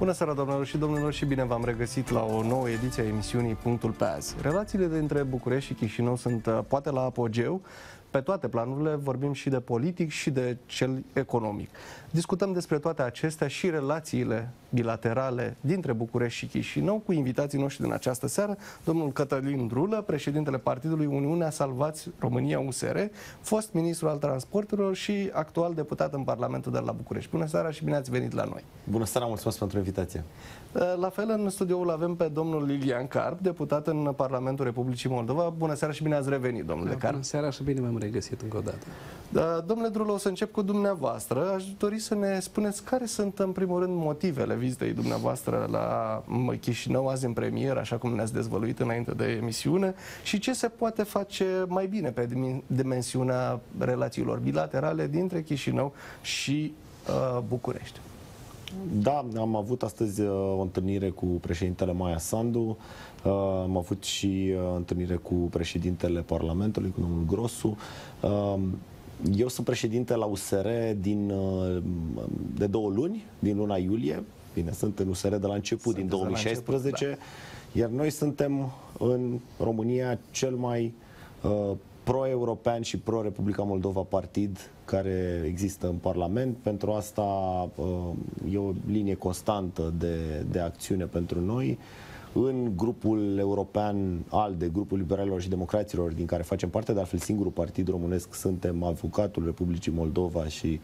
Bună seara, doamnelor și domnilor, și bine v-am regăsit la o nouă ediție a emisiunii Punctul pe azi. Relațiile dintre București și Chișinău sunt poate la apogeu. Pe toate planurile vorbim și de politic și de cel economic. Discutăm despre toate acestea și relațiile bilaterale dintre București și Chișinău cu invitații noștri din această seară, domnul Cătălin Drulă, președintele Partidului Uniunea Salvați România USR, fost ministru al transporturilor și actual deputat în Parlamentul de la București. Bună seara și bine ați venit la noi! Bună seara, mulțumesc pentru invitație! La fel, în studioul avem pe domnul Lilian Carp, deputat în Parlamentul Republicii Moldova. Bună seara și bine ați revenit, domnule Carp! Bună seara și bine m-am regăsit încă o dată. Domnule Drulă, o să încep cu dumneavoastră. Aș dori să ne spuneți care sunt, în primul rând, motivele vizitei dumneavoastră la Chișinău, azi în premieră, așa cum ne-ați dezvăluit înainte de emisiune, și ce se poate face mai bine pe dimensiunea relațiilor bilaterale dintre Chișinău și București. Da, am avut astăzi o întâlnire cu președintele Maia Sandu, am avut și întâlnire cu președintele Parlamentului, cu domnul Grosu. Eu sunt președinte la USR de 2 luni, din luna iulie. Bine, sunt în USR de la început, din 2016, da. Iar noi suntem în România cel mai pro-european și pro-Republica Moldova partid care există în Parlament. Pentru asta e o linie constantă de acțiune pentru noi. În grupul european ALDE, grupul liberalilor și democraților, din care facem parte, de altfel singurul partid românesc, suntem avocatul Republicii Moldova și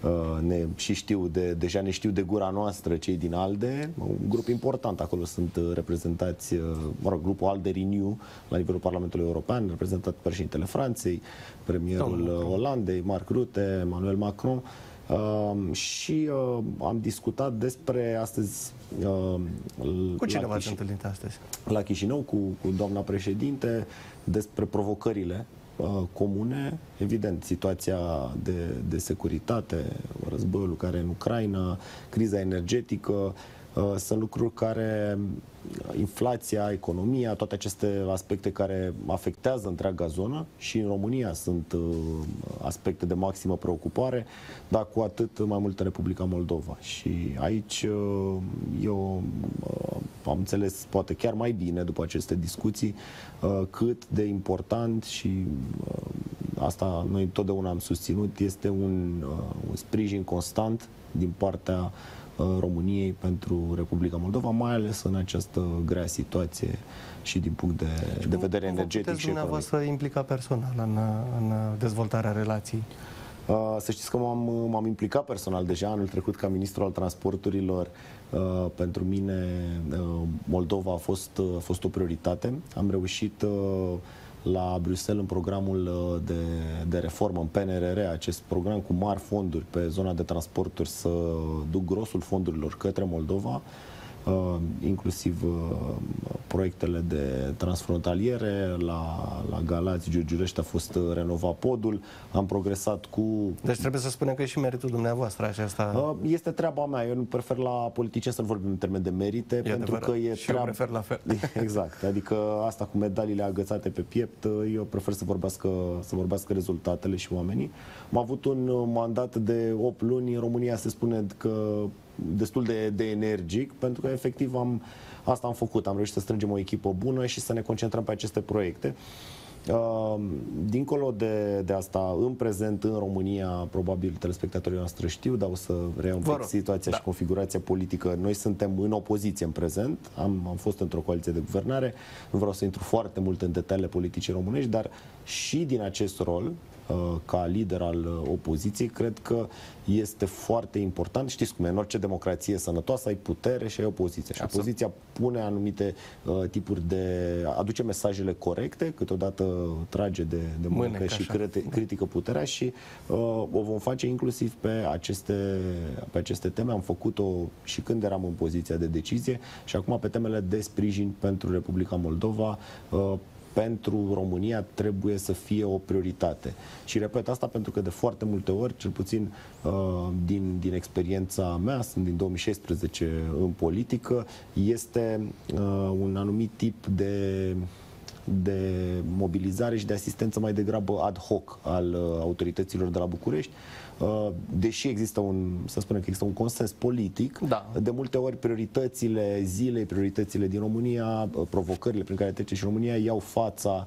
deja ne știu de gura noastră cei din ALDE, un grup important, acolo sunt reprezentați, grupul ALDE Renew la nivelul Parlamentului European, reprezentat președintele Franței, premierul Olandei, Mark Rutte, Emmanuel Macron. Și am discutat despre astăzi cu cine v-ați întâlnit astăzi? La Chișinău cu doamna președinte, despre provocările comune, evident, situația de securitate, războiul care e în Ucraina, criza energetică, sunt lucruri care, inflația, economia, toate aceste aspecte care afectează întreaga zonă, și în România sunt aspecte de maximă preocupare, dar cu atât mai mult în Republica Moldova. Și aici eu am înțeles, poate chiar mai bine după aceste discuții, cât de important, și asta noi întotdeauna am susținut, este un sprijin constant din partea României pentru Republica Moldova, mai ales în această grea situație și din punct de vedere energetic și economic. Dumneavoastră implica personal în dezvoltarea relației? Să știți că m-am implicat personal deja anul trecut ca ministru al transporturilor. Pentru mine Moldova a fost o prioritate. Am reușit la Bruxelles în programul de reformă, în PNRR, acest program cu mari fonduri pe zona de transporturi, să duc grosul fondurilor către Moldova, inclusiv proiectele de transfrontaliere. La Galați, Giurgiulești a fost renovat podul, am progresat cu... Deci trebuie să spunem că e și meritul dumneavoastră aceasta. Este treaba mea, eu nu prefer la politicieni să nu vorbim în termen de merite, pentru că e și eu prefer la fel. Exact, adică asta cu medaliile agățate pe piept, eu prefer să vorbească rezultatele și oamenii. Am avut un mandat de 8 luni, în România se spune că destul de energic, pentru că efectiv asta am făcut, am reușit să strângem o echipă bună și să ne concentrăm pe aceste proiecte. Dincolo de asta, în prezent, în România, probabil telespectatorii noastre știu, dar o să reiau un pic situația și configurația politică. Noi suntem în opoziție în prezent, am fost într-o coaliție de guvernare, nu vreau să intru foarte mult în detaliile politicii românești, dar și din acest rol, ca lider al opoziției, cred că este foarte important. Știți cum e, în orice democrație sănătoasă ai putere și ai opoziție. Și opoziția pune anumite tipuri aduce mesajele corecte, câteodată trage de mânecă și critică puterea, și o vom face inclusiv pe aceste teme. Am făcut-o și când eram în poziția de decizie și acum pe temele de sprijin pentru Republica Moldova. Pentru România trebuie să fie o prioritate. Și repet asta pentru că de foarte multe ori, cel puțin din experiența mea, sunt din 2016 în politică, este un anumit tip de mobilizare și de asistență mai degrabă ad hoc al autorităților de la București. Deși există să spunem că există un consens politic, de multe ori prioritățile zilei, prioritățile din România, provocările prin care trece și România iau fața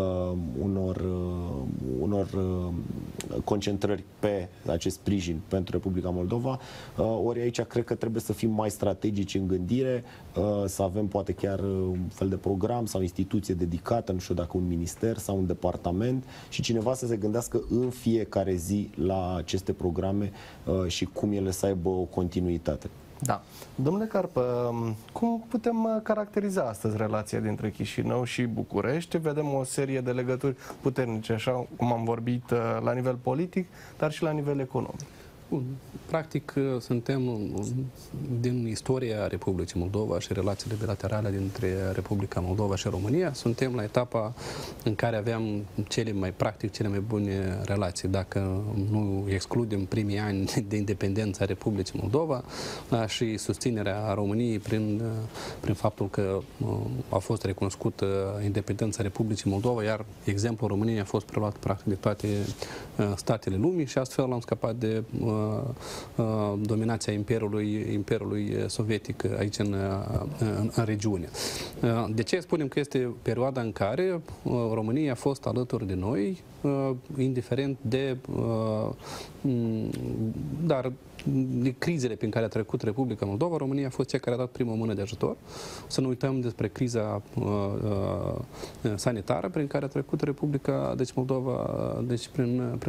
unor concentrări pe acest sprijin pentru Republica Moldova. Ori aici cred că trebuie să fim mai strategici în gândire, să avem poate chiar un fel de program sau instituție dedicată, nu știu dacă un minister sau un departament, și cineva să se gândească în fiecare zi la aceste programe și cum ele să aibă o continuitate. Da. Domnule Carpă, cum putem caracteriza astăzi relația dintre Chișinău și București? Vedem o serie de legături puternice, așa cum am vorbit, la nivel politic, dar și la nivel economic. Bun. Practic, suntem din istoria Republicii Moldova și relațiile bilaterale dintre Republica Moldova și România. Suntem la etapa în care aveam cele mai bune relații, dacă nu excludem primii ani de independență a Republicii Moldova și susținerea României prin faptul că a fost recunoscută independența Republicii Moldova, iar exemplul României a fost preluat practic de toate statele lumii și astfel am scăpat de dominația Imperiului Sovietic aici în regiune. De ce spunem că este perioada în care România a fost alături de noi, indiferent de crizele prin care a trecut Republica Moldova? România a fost cea care a dat prima mână de ajutor. Să nu uităm despre criza sanitară prin care a trecut Republica Moldova, prin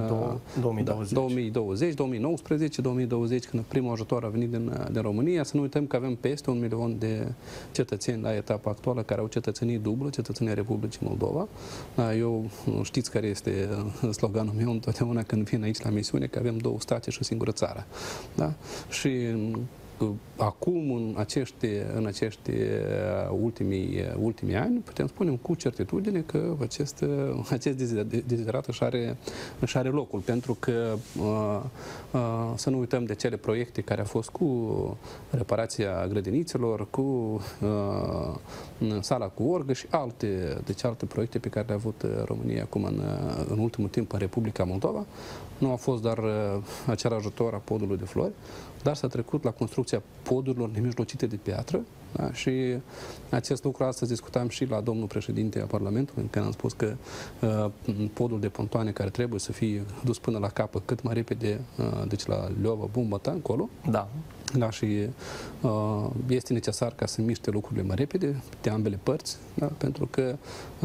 2020, 2019, 2020, când primul ajutor a venit din România. Să nu uităm că avem peste 1 milion de cetățeni la etapa actuală care au cetățenie dublă, cetățenia Republicii Moldova. Eu știți care este sloganul meu întotdeauna când vin aici la misiune, că avem 2 state și o singură țară. Da? Și acum, în acești ultimii ani, putem spune cu certitudine că acest deziderat își are locul, pentru că să nu uităm de cele proiecte care au fost cu reparația grădinițelor, cu sala cu orgă și alte proiecte pe care le-a avut România acum în ultimul timp în Republica Moldova. Nu a fost doar acel ajutor a podului de flori, dar s-a trecut la construcția podurilor nemijlocite de piatră. Da? Și acest lucru astăzi discutam și la domnul președinte al Parlamentului, în care am spus că podul de pontoane care trebuie să fie dus până la capăt cât mai repede, deci la Leova, Bumbăta, încolo. Da. Da, și este necesar ca să miște lucrurile mai repede de ambele părți, da? Pentru că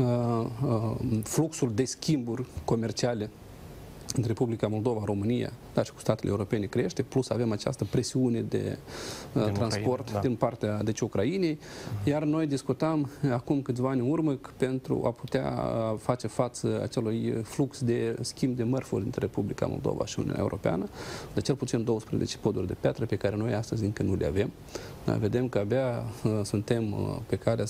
fluxul de schimburi comerciale între Republica Moldova, România, dar și cu statele europene crește, plus avem această presiune de transport Ucraina, din partea Ucrainei, iar noi discutam acum câțiva ani în urmă că pentru a putea face față acelui flux de schimb de mărfuri între Republica Moldova și Uniunea Europeană, de cel puțin 12 poduri de piatră pe care noi astăzi încă nu le avem. Vedem că abia suntem pe care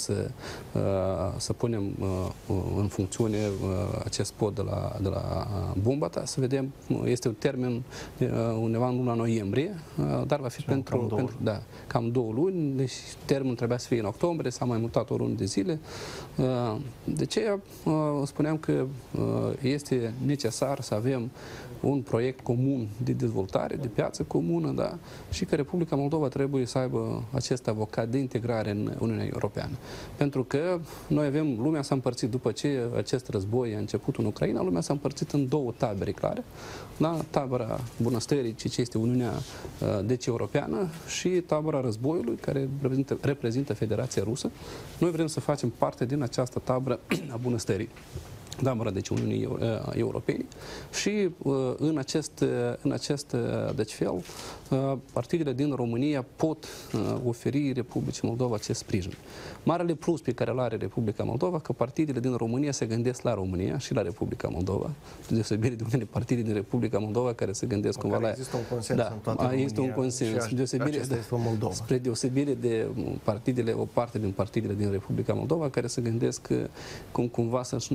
să punem în funcțiune acest pod de la Bumbăta. Să vedem, este un termen undeva în luna noiembrie, dar va fi pentru cam 2 luni, deci termenul trebuia să fie în octombrie, s-a mai mutat o lună de zile. De ce spuneam că este necesar să avem un proiect comun de dezvoltare, de piață comună, da? Și că Republica Moldova trebuie să aibă acest avocat de integrare în Uniunea Europeană. Pentru că noi avem, lumea s-a împărțit după ce acest război a început în Ucraina, lumea s-a împărțit în 2 tabere clare, da? Tabăra bunăstării, ce este Uniunea Europeană, și tabăra războiului, care reprezintă Federația Rusă. Noi vrem să facem parte din această tabără a bunăstării, deci Uniunii Europene, și în acest fel partidele din România pot oferi Republicii Moldova acest sprijin. Marele plus pe care îl are Republica Moldova, că partidele din România se gândesc la România și la Republica Moldova, deosebire de unele partide din Republica Moldova care se gândesc cumva la... Există un consens în toată România. Este un consens, spre deosebire de o parte din partidele din Republica Moldova care se gândesc cum cumva să nu-și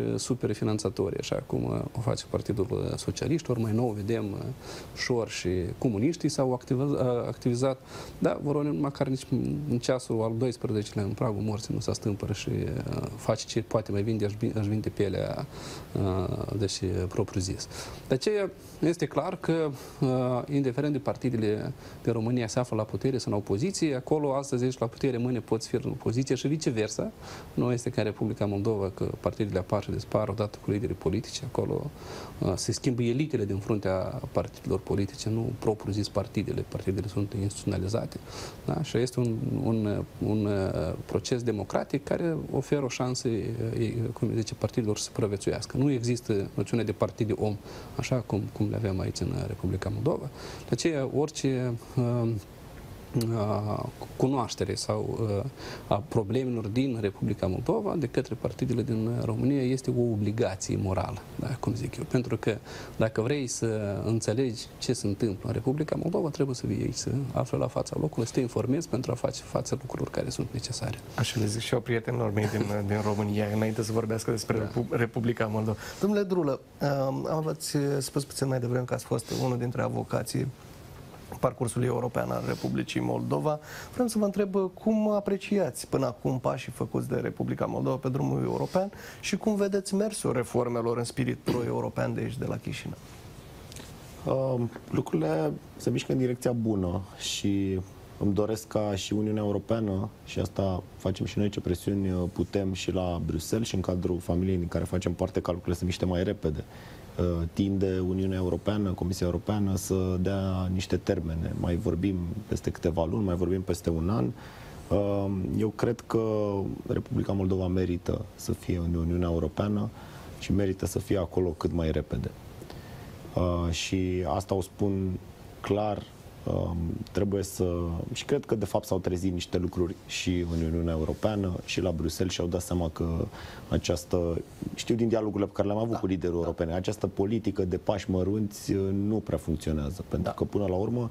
super finanțatori, așa cum o face Partidul Socialiștilor. Mai nou vedem Șor și comuniștii s-au activizat. Da, Voronin, măcar nici în ceasul al 12-lea, în pragul morții, nu se stâmpără și face ce poate mai vinde, aș vinde pielea, deci propriu zis. De aceea este clar că, indiferent de partidele de România se află la putere sau în opoziție, acolo astăzi ești la putere, mâine poți fi în opoziție și viceversa. Nu este ca în Republica Moldova că partidele apar și dispar odată cu liderii politici. Acolo se schimbă elitele din fruntea partidelor politice, nu propriu zis partidele. Partidele sunt instituționalizate. Da? Și este un proces democratic care oferă o șansă, cum zice, partidelor să supraviețuiască. Nu există noțiunea de partid de om, așa cum le avem aici în Republica Moldova. De aceea, orice cunoaștere sau a problemelor din Republica Moldova de către partidele din România este o obligație morală, da, cum zic eu. Pentru că dacă vrei să înțelegi ce se întâmplă în Republica Moldova, trebuie să vii aici, să afli la fața locului, să te informezi pentru a face față lucrurilor care sunt necesare. Așa le zic și eu prietenilor mei din România, înainte să vorbească despre Republica Moldova. Domnule Drulă, ați spus puțin mai devreme că ați fost unul dintre avocații parcursului european al Republicii Moldova. Vreau să vă întreb cum apreciați până acum pașii făcuți de Republica Moldova pe drumul european și cum vedeți mersul reformelor în spirit pro-european de aici, de la Chișinău? Lucrurile se mișcă în direcția bună și îmi doresc ca și Uniunea Europeană, și asta facem și noi ce presiuni putem și la Bruxelles și în cadrul familiei din care facem parte, ca lucrurile să miște mai repede. Tinde Uniunea Europeană, Comisia Europeană să dea niște termene. Mai vorbim peste câteva luni, mai vorbim peste un an. Eu cred că Republica Moldova merită să fie în Uniunea Europeană și merită să fie acolo cât mai repede. Și asta o spun clar. Trebuie să... Și cred că de fapt s-au trezit niște lucruri și în Uniunea Europeană și la Bruxelles și au dat seama că această... Știu din dialogurile pe care le-am avut cu liderul europene, această politică de pași mărunți nu prea funcționează, pentru că până la urmă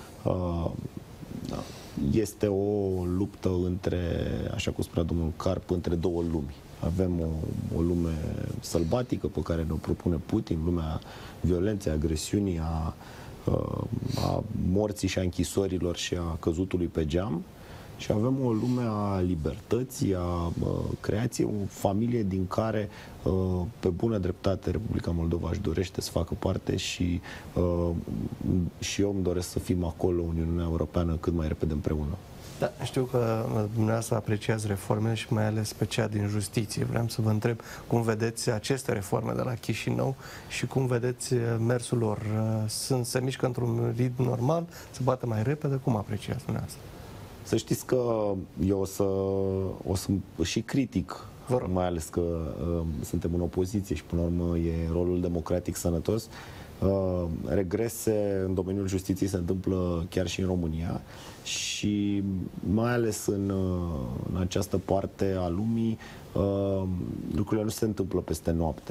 este o luptă între, așa cum spunea domnul Carp, între două lumi. Avem o lume sălbatică pe care ne-o propune Putin, lumea violenței, agresiunii, a morții și a închisorilor și a căzutului pe geam, și avem o lume a libertății, a creației, o familie din care pe bună dreptate Republica Moldova își dorește să facă parte și eu îmi doresc să fim acolo, Uniunea Europeană, cât mai repede împreună. Da, știu că dumneavoastră apreciați reformele și mai ales pe cea din justiție. Vreau să vă întreb cum vedeți aceste reforme de la Chișinău și cum vedeți mersul lor. Se mișcă într-un ritm normal, se bate mai repede? Cum apreciați dumneavoastră? Să știți că eu o să și critic, mai ales că suntem în opoziție și până la urmă e rolul democratic sănătos. Regrese în domeniul justiției se întâmplă chiar și în România și mai ales în această parte a lumii lucrurile nu se întâmplă peste noapte.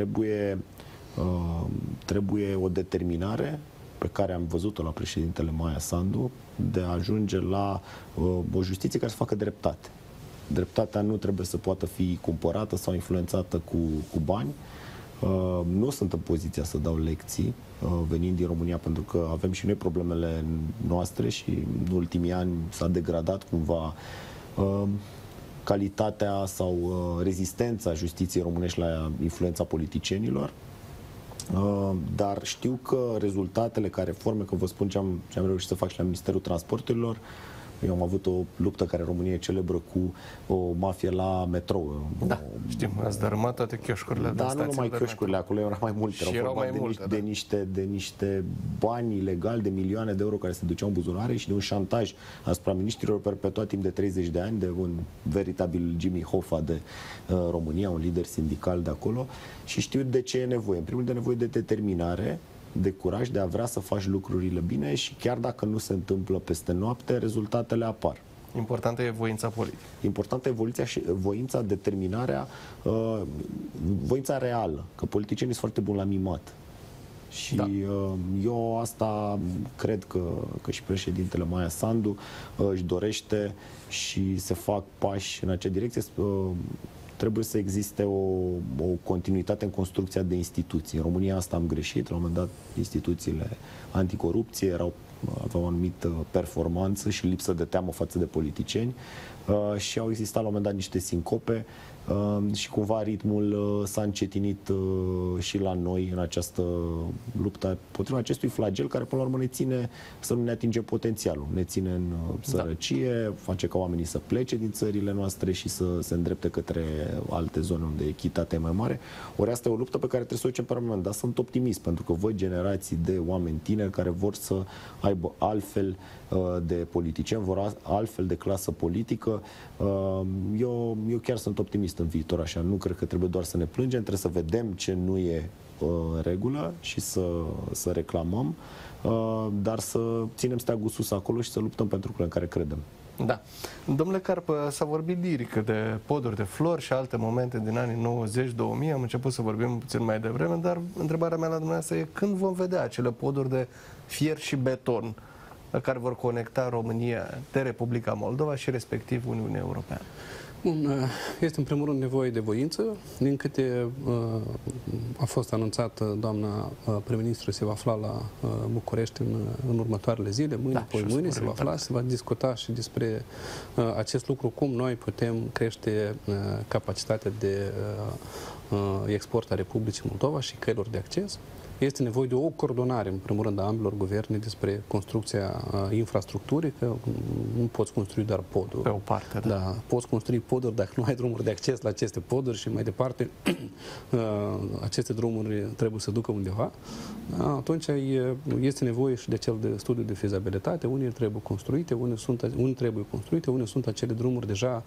Trebuie o determinare pe care am văzut-o la președintele Maia Sandu de a ajunge la o justiție care să facă dreptate. Dreptatea nu trebuie să poată fi cumpărată sau influențată cu bani. Nu sunt în poziția să dau lecții venind din România, pentru că avem și noi problemele noastre și în ultimii ani s-a degradat cumva calitatea sau rezistența justiției românești la influența politicienilor. Dar știu că rezultatele ca reforme, că vă spun ce am reușit să fac și la Ministerul Transporturilor. Eu am avut o luptă care în România e celebră cu o mafie la metrou. Da, știm, ați dărâmat toate chioșcurile. Da, nu numai chioșcurile, acolo erau mai multe. Erau mai multe, de niște bani ilegali, de milioane de euro care se duceau în buzunare și de un șantaj asupra miniștrilor perpetuat timp de 30 de ani, de un veritabil Jimmy Hoffa de România, un lider sindical de acolo. Și știu de ce e nevoie. În primul rând, de nevoie de determinare, de curaj, de a vrea să faci lucrurile bine și chiar dacă nu se întâmplă peste noapte, rezultatele apar. Importantă e voința politică. Importantă e voința, determinarea, voința reală, că politicienii sunt foarte buni la mimat. Și eu asta cred că și președintele Maia Sandu își dorește și se fac pași în acea direcție. trebuie să existe o continuitate în construcția de instituții. În România asta am greșit. La un moment dat, instituțiile anticorupție aveau o anumită performanță și lipsă de teamă față de politicieni și au existat la un moment dat niște sincope și cumva ritmul s-a încetinit și la noi în această luptă potriva acestui flagel care până la urmă ne ține să nu ne atinge potențialul, ne ține în sărăcie, face ca oamenii să plece din țările noastre și să se îndrepte către alte zone unde echitatea e mai mare. Ori asta e o luptă pe care trebuie să o ducem permanent, dar sunt optimist pentru că văd generații de oameni tineri care vor să aibă altfel de politicieni, vor altfel de clasă politică. Eu chiar sunt optimist în viitor, așa. Nu cred că trebuie doar să ne plângem, trebuie să vedem ce nu e în regulă și să reclamăm, dar să ținem steagul sus acolo și să luptăm pentru lucrurile în care credem. Da. Domnule Carpă, s-a vorbit liric de poduri de flori și alte momente din anii 90-2000. Am început să vorbim puțin mai devreme, dar întrebarea mea la dumneavoastră e când vom vedea acele poduri de fier și beton care vor conecta România de Republica Moldova și respectiv Uniunea Europeană? Bun, este în primul rând nevoie de voință. Din câte a fost anunțat, doamna prim-ministru se va afla la București în următoarele zile, mâine, mâine se va afla, se va discuta și despre acest lucru, cum noi putem crește capacitatea de export a Republicii Moldova și căilor de acces. Este nevoie de o coordonare, în primul rând, a ambilor guverne despre construcția infrastructurii, că nu poți construi doar poduri. Pe o parte, da. Da, poți construi poduri dacă nu ai drumuri de acces la aceste poduri și mai departe aceste drumuri trebuie să ducă undeva. Atunci este nevoie și de cel de studiu de fezabilitate. Unii trebuie construite, unii trebuie construite, unii sunt acele drumuri deja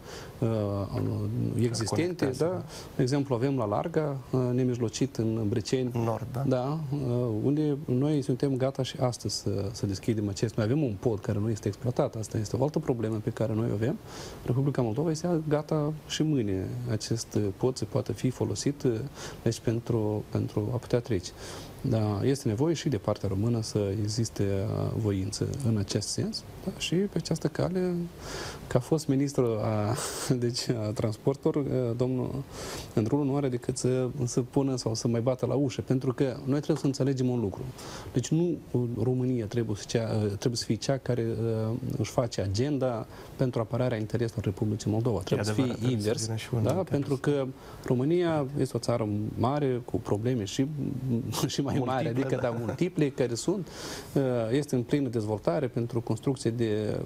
existente. Da? De exemplu, avem la Larga, nemijlocit în Briceni. Nord, da? Da, unde noi suntem gata și astăzi să deschidem acest. Noi avem un pod care nu este exploatat. Asta este o altă problemă pe care noi o avem. Republica Moldova este gata și mâine. Acest pod se poate fi folosit deci pentru a putea trece. Da, este nevoie și de partea română să existe voință în acest sens. Da? Și pe această cale, ca fost ministru a transporturilor, domnul Andrulu nu are decât să pună sau să mai bată la ușă, pentru că noi trebuie să înțelegem un lucru. Deci nu România trebuie să fie cea care își face agenda pentru apărarea intereselor Republicii Moldova. Trebuie să fie invers, da? Pentru că România este o țară mare, cu probleme și mai mari, adică da, multiple, care sunt, este în plină dezvoltare pentru construcție de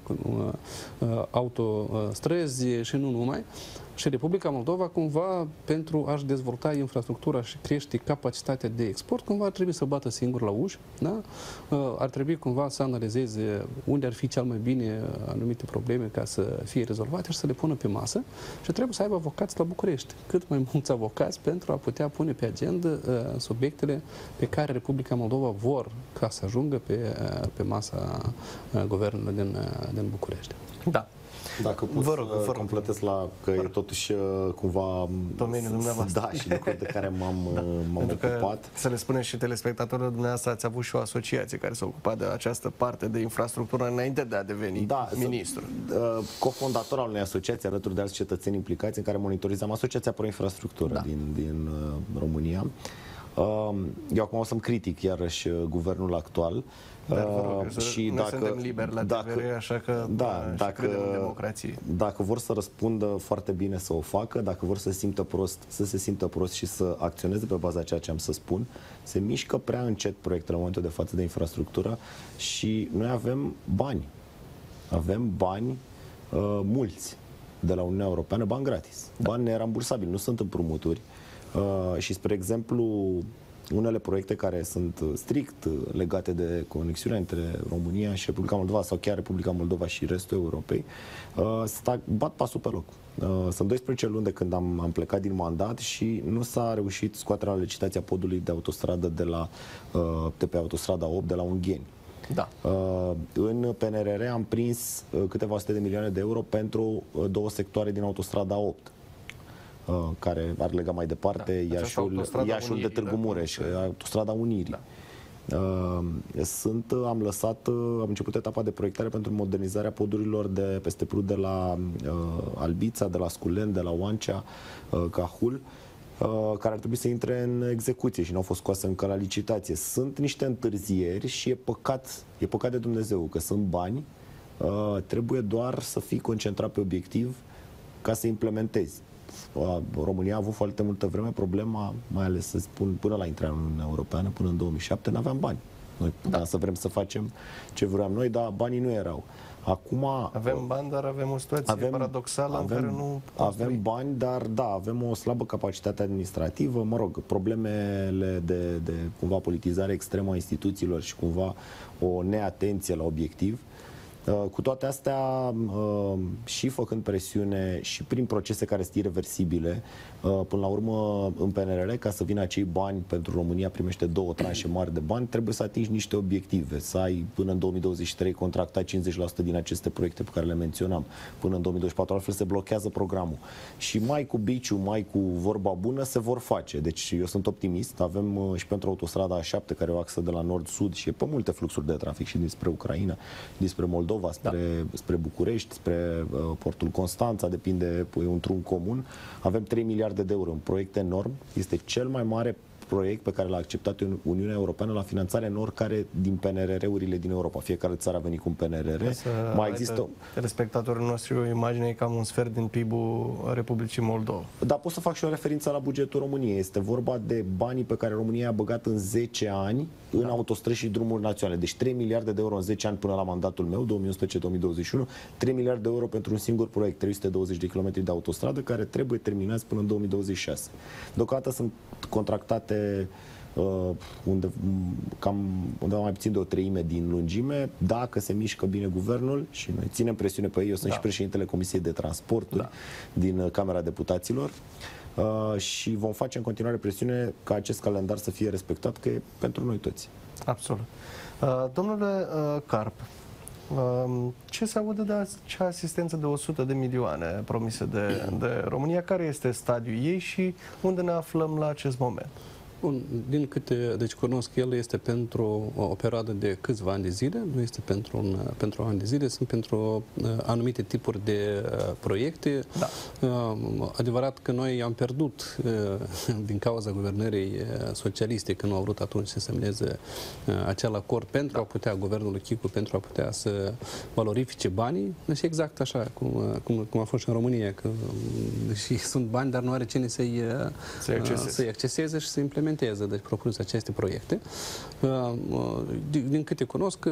autostrăzi și nu numai. Și Republica Moldova, cumva, pentru a-și dezvolta infrastructura și crește capacitatea de export, cumva ar trebui să bată singur la uși, da? Ar trebui cumva să analizeze unde ar fi cel mai bine anumite probleme ca să fie rezolvate și să le pună pe masă și trebuie să aibă avocați la București, cât mai mulți avocați pentru a putea pune pe agenda subiectele pe care Republica Moldova vor ca să ajungă pe masa guvernului din București. Da. Dacă pot să completez că e totuși cumva domeniul dumneavoastră. Da, și lucruri de care m-am ocupat. Să le spunem și telespectatorilor, dumneavoastră ați avut și o asociație care s-a ocupat de această parte de infrastructură înainte de a deveni ministru. Cofondator al unei asociații alături de alți cetățeni implicați în care monitorizam Asociația Pro Infrastructură din România. Eu acum o să-mi critic iarăși guvernul actual. Dar vă rog, și noi suntem liberi la TVR, așa că credem în democrație. Dacă vor să răspundă foarte bine, să o facă, dacă vor să se simtă prost și să acționeze pe baza ceea ce am să spun, se mișcă prea încet proiectele în momentul de față de infrastructură și noi avem bani. Avem bani mulți de la Uniunea Europeană, bani gratis, bani nerambursabili, nu sunt împrumuturi. Și, spre exemplu, unele proiecte care sunt strict legate de conexiunea între România și Republica Moldova sau chiar Republica Moldova și restul Europei bat pasul pe loc. Sunt 12 luni de când am plecat din mandat și nu s-a reușit scoaterea la licitația podului de autostradă de pe autostrada 8 de la Ungheni. Da. În PNRR am prins câteva sute de milioane de euro pentru 2 sectoare din autostrada 8. Care ar lega mai departe Iașul de Târgu Mureș, autostrada Unirii. Am început etapa de proiectare pentru modernizarea podurilor de peste Prut de la Albița, de la Sculen, de la Oancea, Cahul, care ar trebui să intre în execuție și nu au fost scoase încă la licitație. Sunt niște întârzieri și e păcat de Dumnezeu că sunt bani, trebuie doar să fii concentrat pe obiectiv ca să implementezi. România a avut foarte multă vreme problema, mai ales să spun, până la intrarea în Uniunea Europeană, până în 2007, n-aveam bani. Noi puteam să vrem să facem ce vreau noi, dar banii nu erau. Acum avem bani, dar avem o situație paradoxală în care nu construim. Avem bani, dar da, avem o slabă capacitate administrativă, mă rog, problemele de cumva politizare extremă a instituțiilor și cumva o neatenție la obiectiv. Cu toate astea, și făcând presiune și prin procese care sunt irreversibile, până la urmă în PNRR, ca să vină acei bani pentru România, primește 2 tranșe mari de bani, trebuie să atingi niște obiective, să ai până în 2023 contractat 50% din aceste proiecte pe care le menționam, până în 2024, altfel se blochează programul. Și mai cu biciu, mai cu vorba bună se vor face. Deci eu sunt optimist, avem și pentru autostrada A7, care e o axă de la nord-sud și e pe multe fluxuri de trafic și dinspre Ucraina, dinspre Moldova, spre București, spre portul Constanța, depinde, e un drum comun. Avem 3 miliarde de euro, un proiect enorm, este cel mai mare proiect pe care l-a acceptat Uniunea Europeană la finanțare în oricare din PNRR-urile din Europa. Fiecare țară a venit cu un PNRR. Mai există... Telespectatorii noștri o imagine e cam un sfert din PIB-ul Republicii Moldova. Dar pot să fac și o referință la bugetul României. Este vorba de banii pe care România i-a băgat în 10 ani în autostrăzi și drumuri naționale. Deci 3 miliarde de euro în 10 ani până la mandatul meu, 2011-2021, 3 miliarde de euro pentru un singur proiect, 320 de kilometri de autostradă, care trebuie terminați până în 2026. Deocamdată sunt contractate undeva mai puțin de o treime din lungime, dacă se mișcă bine guvernul și noi ținem presiune pe ei. Eu sunt și președintele Comisiei de Transporturi din Camera Deputaților și vom face în continuare presiune ca acest calendar să fie respectat, că e pentru noi toți. Absolut. Domnule Carp, ce se aude de acea asistență de 100 de milioane promise de România? Care este stadiul ei și unde ne aflăm la acest moment? Bun, din câte cunosc, el este pentru o perioadă de câțiva ani de zile, nu este pentru ani de zile, sunt pentru anumite tipuri de proiecte. Da. Adevărat că noi am pierdut din cauza guvernării socialiste, că nu au vrut atunci să semneze acel acord pentru a putea, guvernul Chicu, pentru a putea să valorifice banii. Deci exact așa, cum a fost și în România, că și sunt bani, dar nu are cine să-i acceseze și să implementeze. Deci propus aceste proiecte. Din câte cunosc,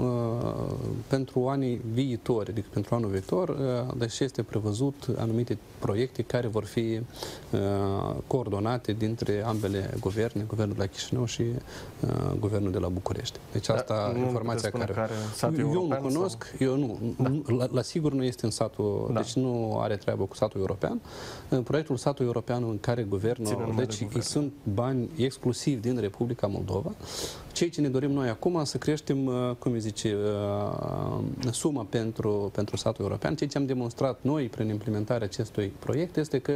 pentru anii viitori, adică pentru anul viitor, deci este prevăzut anumite proiecte care vor fi coordonate dintre ambele guverne, guvernul de la Chișinău și guvernul de la București. Deci asta informația care eu nu cunosc, la sigur nu este în satul, deci nu are treabă cu satul european. Proiectul satul european în care guvernul, deci sunt bani exclusiv din Republica Moldova. Ceea ce ne dorim noi acum să creștem, cum zice, suma pentru satul european. Ceea ce am demonstrat noi prin implementarea acestui proiect este că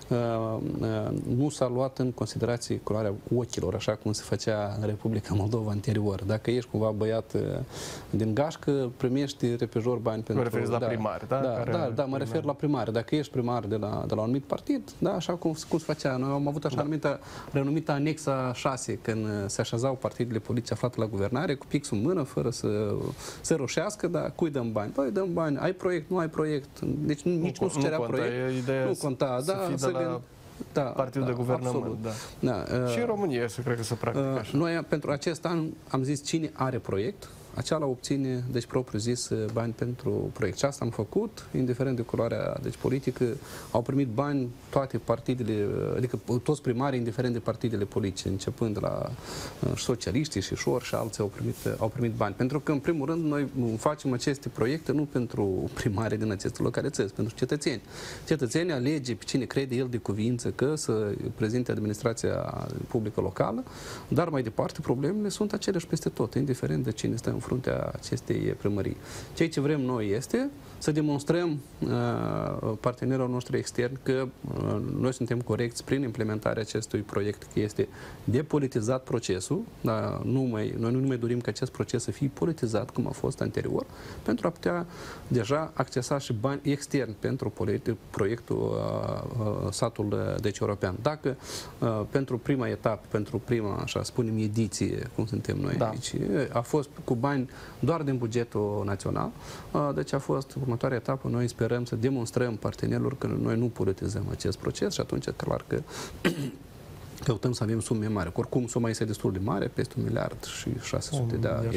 nu s-a luat în considerație culoarea ochilor, așa cum se făcea în Republica Moldova anterior. Dacă ești cumva băiat din gașcă, primești repejor bani pentru... Mă referiți la primari, da? Da, mă refer la primari. Dacă ești primar de la un anumit partid, da, așa cum se făcea. Noi am avut așa renumită anexa 6, când se așezau partidele politice aflate la guvernare, cu pixul în mână, fără să se roșească, dar cui dăm bani? Păi dăm bani, ai proiect, nu ai proiect. Deci nici nu se cerea proiect. Nu conta, Partidul de guvernământ. Și în România, să cred că se practică așa. Noi, pentru acest an, am zis cine are proiect, acela obține, deci propriu zis, bani pentru proiect. Și asta am făcut, indiferent de culoarea politică, au primit bani toate partidele, adică toți primarii, indiferent de partidele politice, începând de la socialiștii și șor și alții au primit bani. Pentru că, în primul rând, noi facem aceste proiecte nu pentru primarii din aceste localități, pentru cetățeni. Cetățenii alege pe cine crede el de cuvință că să prezinte administrația publică locală, dar mai departe problemele sunt aceleași peste tot, indiferent de cine stă fruntea acestei primării. Ceea ce vrem noi este să demonstrăm partenerilor noștri externi că noi suntem corecți prin implementarea acestui proiect, că este depolitizat procesul, dar noi nu mai dorim ca acest proces să fie politizat, cum a fost anterior, pentru a putea deja accesa și bani externi pentru proiectul satul european. Dacă pentru prima etapă, pentru prima, așa spunem, ediție, cum suntem noi aici, a fost cu bani doar din bugetul național, deci a fost următoarea etapă, noi sperăm să demonstrăm partenerilor că noi nu politizăm acest proces și atunci, clar că căutăm să avem sume mari. Oricum, suma este destul de mare, peste 1 miliard și 600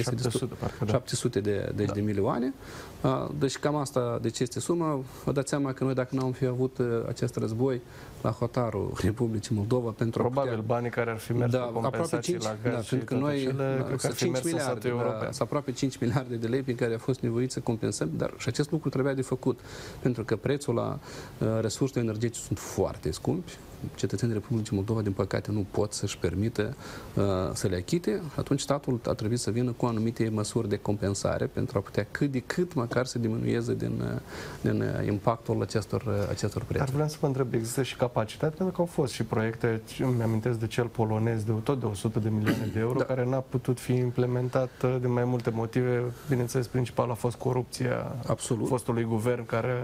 700 de milioane. Deci cam asta, deci este suma. Vă dați seama că noi, dacă n-am fi avut acest război la hotarul Republicii Moldova, pentru probabil banii care ar fi mers pe compensații la gaz și toate cele, cred că ar fi mers în satul european. Sunt aproape 5 miliarde de lei pe care a fost nevoit să compensăm, dar și acest lucru trebuia de făcut, pentru că prețul la resursele energetice sunt foarte scumpi. Cetățenii Republicii Moldova, din păcate, nu pot să-și permită să le achite, atunci statul a trebuit să vină cu anumite măsuri de compensare pentru a putea cât de cât măcar să diminueze din impactul acestor prețuri. Dar vreau să vă întreb, există și capacitate? Pentru că au fost și proiecte, îmi amintesc de cel polonez, tot de 100 de milioane de euro, care n-a putut fi implementat din mai multe motive. Bineînțeles, principal a fost corupția fostului guvern care...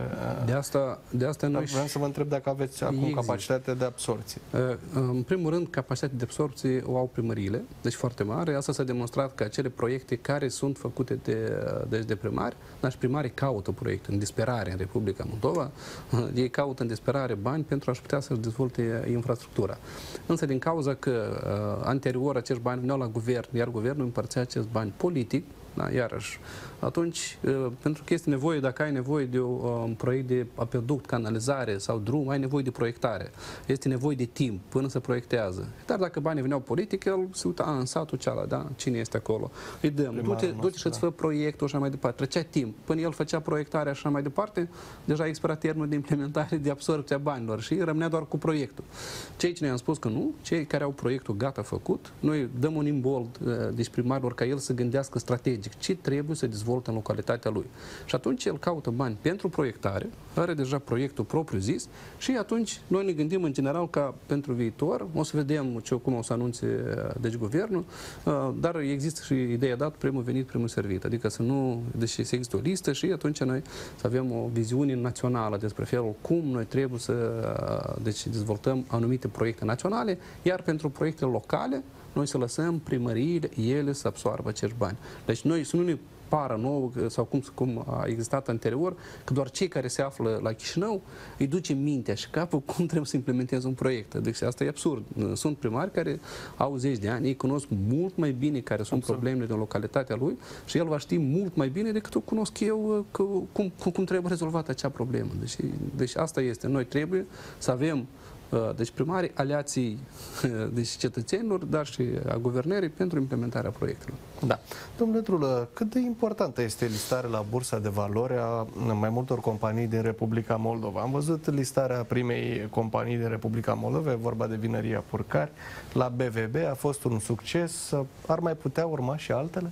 De asta noi... Vreau să vă întreb dacă aveți acum capacitate de absorție. În primul rând, capacitatea de absorție o au primăriile, deci foarte mare. Asta s-a demonstrat că acele proiecte care sunt făcute de primari, dar și primarii caută proiecte în disperare în Republica Moldova, ei caută în disperare bani pentru a-și putea să-și dezvolte infrastructura. Însă, din cauza că anterior acești bani veneau la guvern, iar guvernul împărțea acest bani politic, iarăși, atunci, pentru că este nevoie, dacă ai nevoie de un proiect de apeduct, canalizare sau drum, ai nevoie de proiectare. Este nevoie de timp până se proiectează. Dar dacă banii veneau politic, el se uita în satul cealaltă, da? Cine este acolo? Îi dăm, du-te și-ți fă proiectul și așa mai departe. Trecea timp. Până el făcea proiectarea și așa mai departe, deja a expirat termenul de implementare, de absorbție a banilor și rămânea doar cu proiectul. Cei ce ne-am spus că nu, cei care au proiectul gata făcut, noi dăm un imbold deci primarilor ca el să gândească strategic ce trebuie să dezvoltă în localitatea lui. Și atunci el caută bani pentru proiectare, are deja proiectul propriu zis și atunci noi ne gândim în general ca pentru viitor, o să vedem cum o să anunțe deci guvernul, dar există și ideea dată primul venit, primul servit, adică să nu, deși se există o listă și atunci noi să avem o viziune națională despre felul cum noi trebuie să deci dezvoltăm anumite proiecte naționale, iar pentru proiectele locale noi să lăsăm primăriile, ele să absoarbă acești bani. Deci noi să nu ne pară nouă, sau cum a existat anterior, că doar cei care se află la Chișinău îi duce mintea și capul cum trebuie să implementeze un proiect. Deci asta e absurd. Sunt primari care au 10 de ani, ei cunosc mult mai bine care sunt problemele din localitatea lui și el va ști mult mai bine decât o cunosc eu cum trebuie rezolvată acea problemă. Deci asta este. Noi trebuie să avem deci primarii, aliații deci cetățenilor, dar și a guvernării pentru implementarea proiectelor. Da. Domnule Drulă, cât de importantă este listarea la Bursa de Valori a mai multor companii din Republica Moldova? Am văzut listarea primei companii din Republica Moldova, e vorba de Vinăria Purcari, la BVB, a fost un succes, ar mai putea urma și altele?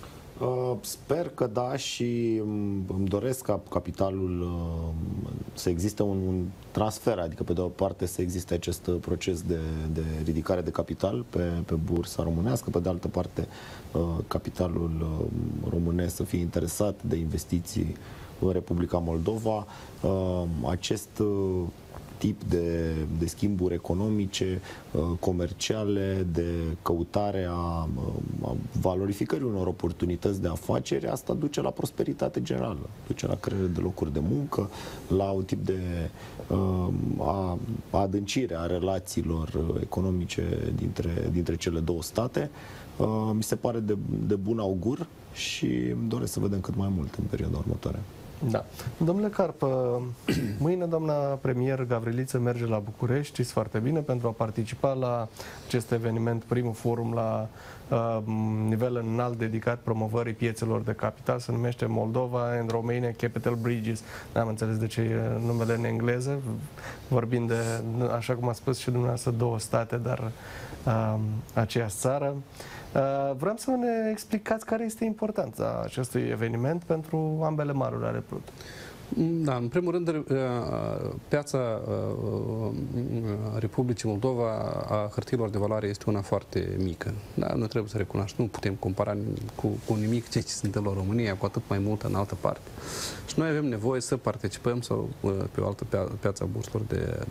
Sper că da și îmi doresc ca capitalul să existe un transfer, adică pe de o parte să existe acest proces de ridicare de capital pe bursa românească, pe de altă parte capitalul românesc să fie interesat de investiții în Republica Moldova. Acest tip de schimburi economice, comerciale, de căutare a valorificării unor oportunități de afaceri, asta duce la prosperitate generală, duce la creare de locuri de muncă, la un tip de adâncire a relațiilor economice dintre cele două state. Mi se pare de bun augur și îmi doresc să vedem cât mai mult în perioada următoare. Da. Domnule Carp, mâine doamna premier Gavriliță merge la București, știți foarte bine, pentru a participa la acest eveniment, primul forum la nivel înalt dedicat promovării piețelor de capital, se numește Moldova and Romania Capital Bridges. N-am înțeles de ce e numele în engleză, vorbind de, așa cum a spus și dumneavoastră, două state, dar aceeași țară. Vreau să ne explicați care este importanța acestui eveniment pentru ambele maluri ale Prut. Da, în primul rând, piața Republicii Moldova a hârtiilor de valoare este una foarte mică. Da, noi trebuie să recunoaștem, nu putem compara cu nimic ce se întâmplă în România, cu atât mai mult în altă parte. Și noi avem nevoie să participăm sau pe o altă piața burselor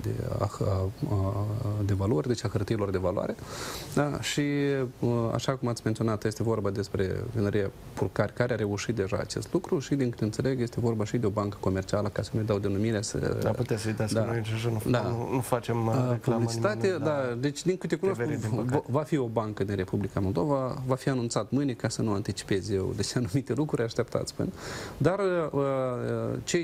de valori, deci a hârtiilor de valoare. Da, și așa cum ați menționat, este vorba despre vinăria Purcari, care a reușit deja acest lucru și, din câte înțeleg, este vorba și de o bancă comercială, ca să nu-i dau denumirea. Da, puteți să-i dați nu facem publicitate, deci din câte cunosc, va fi o bancă din Republica Moldova, va fi anunțat mâine, ca să nu anticipez eu deci anumite lucruri, așteptați până. Dar ceea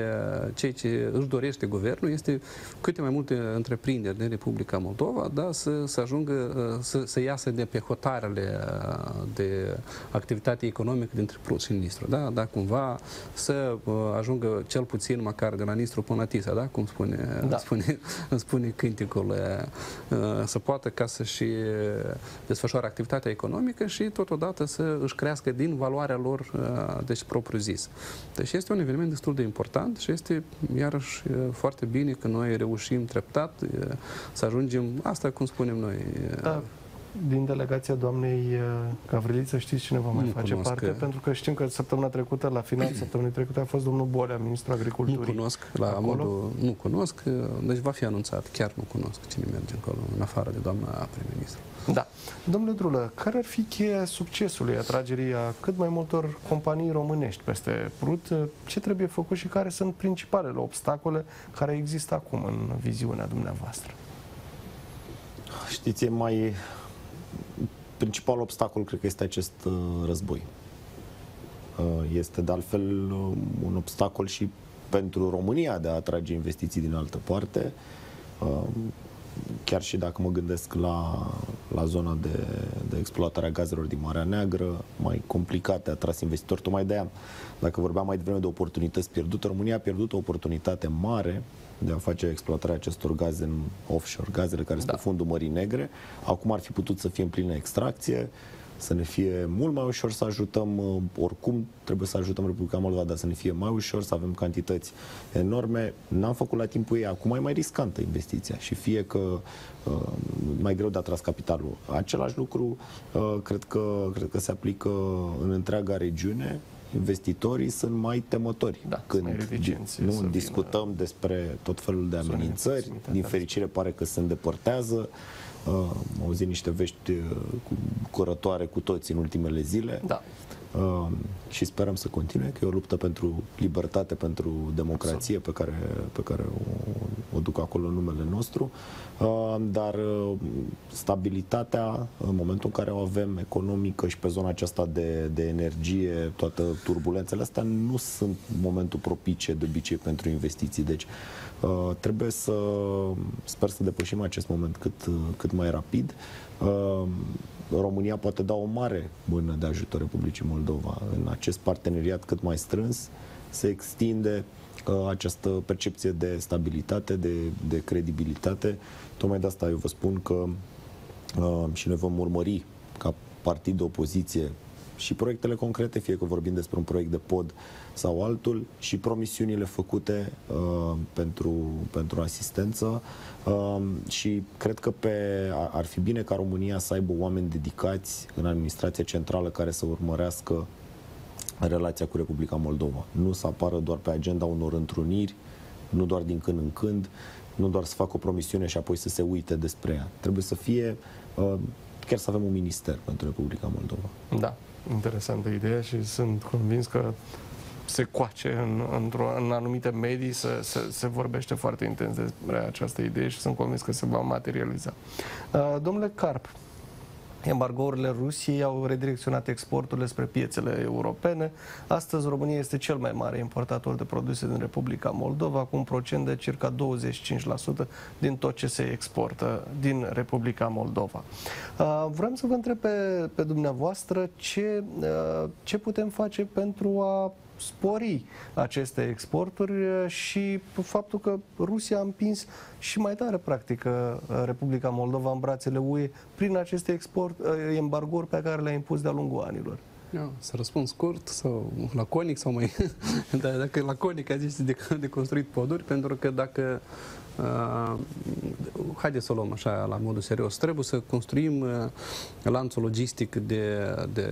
ce își dorește guvernul este câte mai multe întreprinderi din Republica Moldova, da, să ajungă, să iasă de pe hotarele de activitate economică dintre Prut și Nistru, da, cumva să ajungă cel puțin măcar de la Nistru până la Tisa, da, cum spune cânticul, să poată ca să-și desfășoare activitatea economică și totodată să își crească din valoarea lor, deci propriu-zis. Deci este un eveniment destul de important și este iarăși foarte bine că noi reușim treptat să ajungem, asta cum spunem noi. Din delegația doamnei Gavriliță, știți cine va mai face parte? Pentru că știm că săptămâna trecută, la final săptămânii trecute, a fost domnul Bolea, ministrul agriculturii. Nu cunosc, nu cunosc, deci va fi anunțat, chiar nu cunosc cine merge acolo, în afară de doamna prim-ministru. Da. Domnule Drulă, care ar fi cheia succesului, atragerii a cât mai multor companii românești peste Prut? Ce trebuie făcut și care sunt principalele obstacole care există acum în viziunea dumneavoastră? Știți, principalul obstacol cred că este acest război. Este de altfel un obstacol și pentru România de a atrage investiții din altă parte. Chiar și dacă mă gândesc la zona de exploatare a gazelor din Marea Neagră, mai complicate, a atras investitori. Tocmai de aia, dacă vorbeam mai devreme de oportunități pierdute, România a pierdut o oportunitate mare de a face exploatarea acestor gaze în offshore, gazele care sunt pe fundul Mării Negre. Acum ar fi putut să fie în plină extracție, să ne fie mult mai ușor să ajutăm, oricum trebuie să ajutăm Republica Moldova, dar să ne fie mai ușor, să avem cantități enorme. N-am făcut la timpul ei, acum e mai riscantă investiția și fie că mai greu de atras capitalul. Același lucru cred că se aplică în întreaga regiune. Investitorii sunt mai temători când discutăm despre tot felul de amenințări. Din fericire pare că se îndepărtează. Am auzit niște vești curătoare cu toți în ultimele zile. Și sperăm să continue, că e o luptă pentru libertate, pentru democrație pe care o duc acolo în numele nostru. Dar stabilitatea, în momentul în care o avem economică și pe zona aceasta de energie, toate turbulențele astea nu sunt momentul propice de obicei pentru investiții. Deci trebuie sper să depășim acest moment cât mai rapid. România poate da o mare mână de ajutor Republicii Moldova. În acest parteneriat cât mai strâns se extinde această percepție de stabilitate, de credibilitate. Tocmai de asta eu vă spun că și noi vom urmări ca partid de opoziție și proiectele concrete, fie că vorbim despre un proiect de pod sau altul, și promisiunile făcute pentru asistență. Și cred că ar fi bine ca România să aibă oameni dedicați în administrația centrală care să urmărească relația cu Republica Moldova. Nu să apară doar pe agenda unor întruniri, nu doar din când în când, nu doar să facă o promisiune și apoi să se uite despre ea. Trebuie să fie, chiar să avem un minister pentru Republica Moldova. Da, interesantă idee și sunt convins că se coace în anumite medii, se vorbește foarte intens despre această idee și sunt convins că se va materializa. Domnule Carp, embargourile Rusiei au redirecționat exporturile spre piețele europene. Astăzi România este cel mai mare importator de produse din Republica Moldova, cu un procent de circa 25% din tot ce se exportă din Republica Moldova. Vreau să vă întreb pe dumneavoastră ce putem face pentru a spori aceste exporturi și faptul că Rusia a împins și mai tare, practic, Republica Moldova în brațele UE prin aceste embargouri pe care le-a impus de-a lungul anilor. Să răspund scurt sau laconic sau mai... Dacă e laconic, a zis de construit poduri, pentru că dacă... haideți să o luăm așa la modul serios. Trebuie să construim lanțul logistic de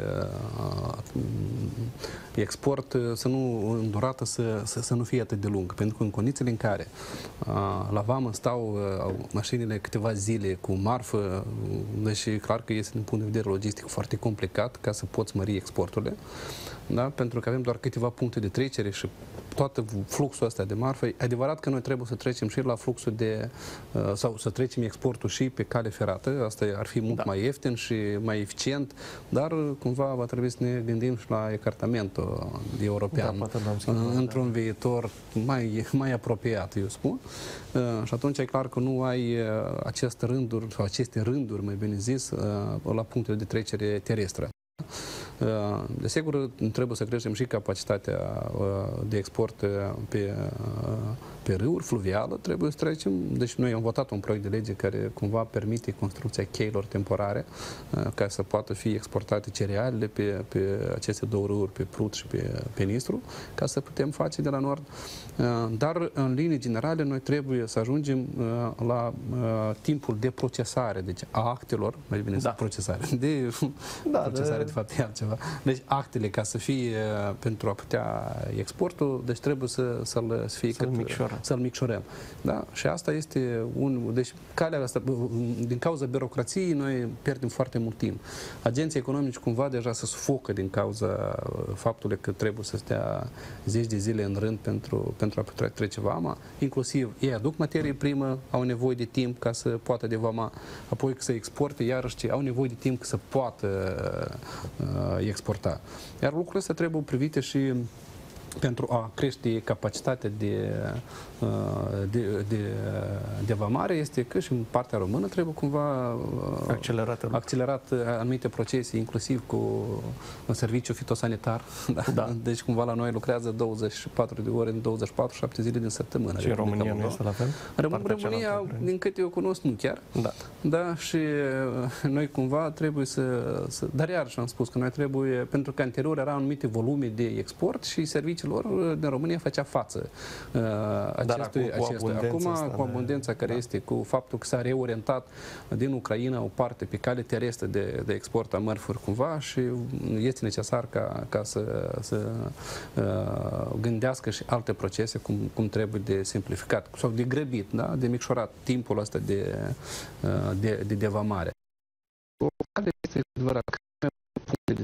export să nu, în durată să nu fie atât de lung. Pentru că în condițiile în care la vamă stau mașinile câteva zile cu marfă, deși clar că este din punct de vedere logistic foarte complicat ca să poți mări exporturile, da? Pentru că avem doar câteva puncte de trecere și tot fluxul ăsta de marfă. E adevărat că noi trebuie să trecem și la fluxul sau să trecem exportul și pe cale ferată. Asta ar fi mult mai ieftin și mai eficient, dar cumva va trebui să ne gândim și la ecartamentul european într-un viitor mai apropiat, eu spun. Și atunci e clar că nu ai aceste rânduri, mai bine zis, la punctele de trecere terestră. Desigur, trebuie să creștem și capacitatea de export pe râuri, fluvială, trebuie să trecem. Deci noi am votat un proiect de lege care cumva permite construcția cheilor temporare ca să poată fi exportate cerealele pe aceste două râuri, pe Prut și pe Nistru, ca să putem face de la nord. Dar, în linii generale, noi trebuie să ajungem la timpul de procesare, deci a actelor, mai bine zis procesare, procesare de fapt e altceva. Deci actele ca să fie pentru a putea exportul, deci trebuie să-l micșorăm. Da? Și asta este deci calea asta, din cauza birocrației noi pierdem foarte mult timp. Agenții economici cumva deja se sufocă din cauza faptului că trebuie să stea zeci de zile în rând pentru a putea trece vama. Inclusiv ei aduc materie primă, au nevoie de timp ca să poată de vama, apoi să exporte, iarăși au nevoie de timp ca să poată exporta. Iar lucrurile astea trebuie privite și pentru a crește capacitatea de vamare, este că și în partea română trebuie cumva accelerat anumite procese, inclusiv cu un serviciu fitosanitar. Deci cumva la noi lucrează 24 de ore în 24, 7 zile din săptămână. Și în România nu este la fel? În România, din câte eu cunosc, nu chiar. Da, și noi cumva trebuie dar iarăși am spus că noi trebuie, pentru că anterior erau anumite volume de export și serviciilor din România făcea față acestui. Acum, cu abundența care este, cu faptul că s-a reorientat din Ucraina o parte pe cale terestră de export a mărfuri cumva și este necesar ca să gândească și alte procese cum trebuie de simplificat sau de grăbit, da? De micșorat timpul ăsta de devamare. Care este adevărat că puncte de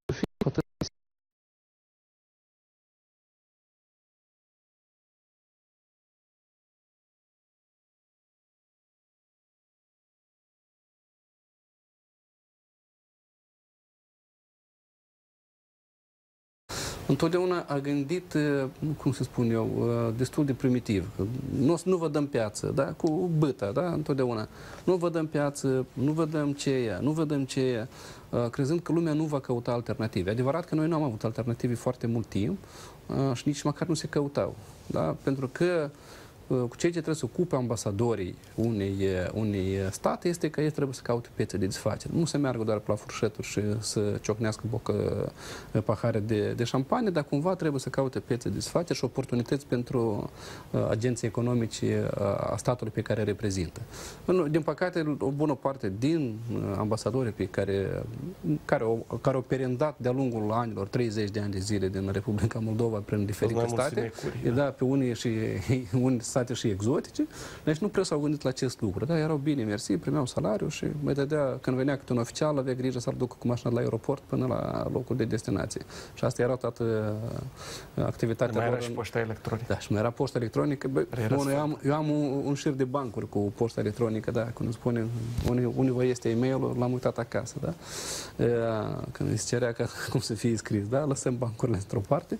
întotdeauna a gândit, cum să spun eu, destul de primitiv. Nu vă dăm piață, da? Cu bâta, da? Întotdeauna. Nu vă dăm piață, nu vă dăm nu vă dăm crezând că lumea nu va căuta alternative. Adevărat că noi nu am avut alternative foarte mult timp și nici măcar nu se căutau. Da? Pentru că cu cei ce trebuie să ocupe ambasadorii unei state este că ei trebuie să caute piețe de desfacere. Nu se meargă doar pe la furșeturi și să ciocnească pahare de șampanie, dar cumva trebuie să caute piețe de desfacere și oportunități pentru agenții economici a statului pe care reprezintă. Din păcate, o bună parte din ambasadorii pe care au perendat de-a lungul anilor, 30 de ani de zile din Republica Moldova prin diferite state, pe unii state și exotice, deci nu prea s-au gândit la acest lucru. Da, erau bine, mersi, primeau salariu și mai dădea, când venea câte un oficial, avea grijă să-l ducă cu mașina la aeroport până la locul de destinație. Și asta era toată activitatea lor. Mai era și poșta electronică. Da, și mai era poșta electronică. Eu am un șir de bancuri cu poșta electronică, da, când îmi spune unde vă este e-mailul, l-am uitat acasă, da? Când îi se cerea cum să fie scris, da? Lăsăm bancurile într-o parte.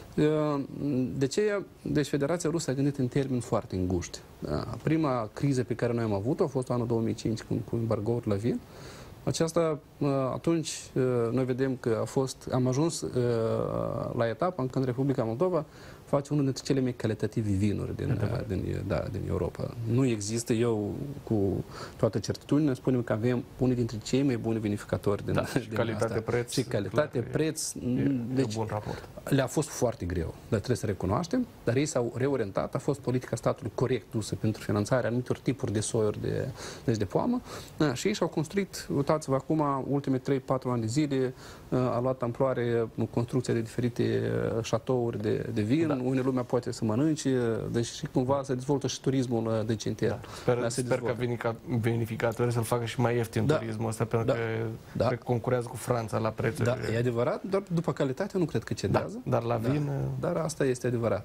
Deci Federația Rusă a gândit în termeni foarte înguști. Prima criză pe care noi am avut-o a fost anul 2005 cu embargoul la vin. Aceasta, atunci, noi vedem că am ajuns la etapa în când Republica Moldova face unul dintre cele mai calitative vinuri din Europa. Nu există, eu cu toată certitudinea spunem că avem unul dintre cei mai buni vinificatori din calitate-preț. Și calitate-preț. Deci, bun raport. Le-a fost foarte greu, dar trebuie să recunoaștem, dar ei s-au reorientat, a fost politica statului corect dusă pentru finanțarea anumitor tipuri de soiuri de poamă și ei și-au construit, uitați-vă acum, ultimele 3-4 ani de zile, a luat amploare construcția de diferite șatouri de vin, unde lumea poate să mănânce, deci și cumva se dezvoltă și turismul decenter. Sper că vinificatorii să-l facă și mai ieftin turismul ăsta, pentru că concurează cu Franța la prețuri. Da, e adevărat, doar după calitate nu cred că cedează. Dar la vin... Dar asta este adevărat.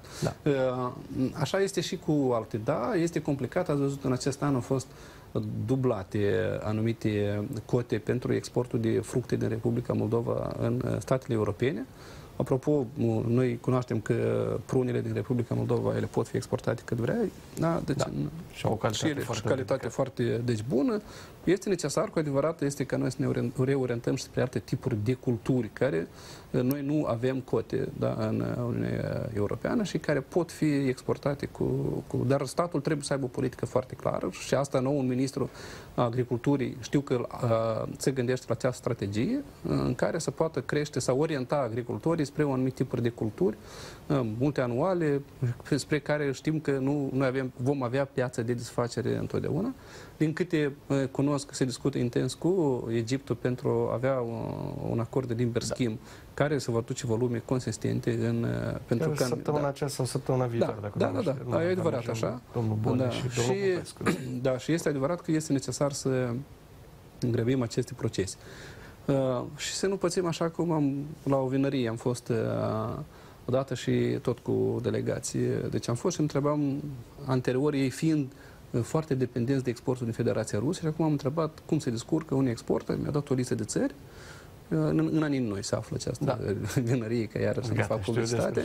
Așa este și cu alte. Da, este complicat. Ați văzut, în acest an au fost dublate anumite cote pentru exportul de fructe din Republica Moldova în statele europene. Apropo, noi cunoaștem că prunele din Republica Moldova, ele pot fi exportate cât vrea. Da, deci, și au o calitate foarte bună. Este necesar, cu adevărat, este ca noi să ne reorientăm și spre alte tipuri de culturi care noi nu avem cote în Uniunea Europeană și care pot fi exportate dar statul trebuie să aibă o politică foarte clară și asta nou, un ministru agriculturii, știu că se gândește la această strategie în care să poată crește, să orienta agricultorii spre un anumit tipuri de culturi multianuale, spre care știm că noi vom avea piață de desfacere întotdeauna. Din câte cunosc, se discută intens cu Egiptul pentru a avea un acord de liber schimb care să va duce volume consistente pentru că săptămâna aceasta sau săptămâna viitoare. Da, e adevărat așa. Domnul Bone și domnul Popescu. Da, și este adevărat că este necesar să îngrăbim aceste procese. Și să nu pățim așa cum la o vinărie am fost odată și tot cu delegație. Deci am fost și întrebam anterior, ei fiind foarte dependenți de exportul din Federația Rusă și acum am întrebat cum se descurcă unii exportă, mi-a dat o listă de țări. În anii noi se află această vinărie, că iarăși să fac publicitate.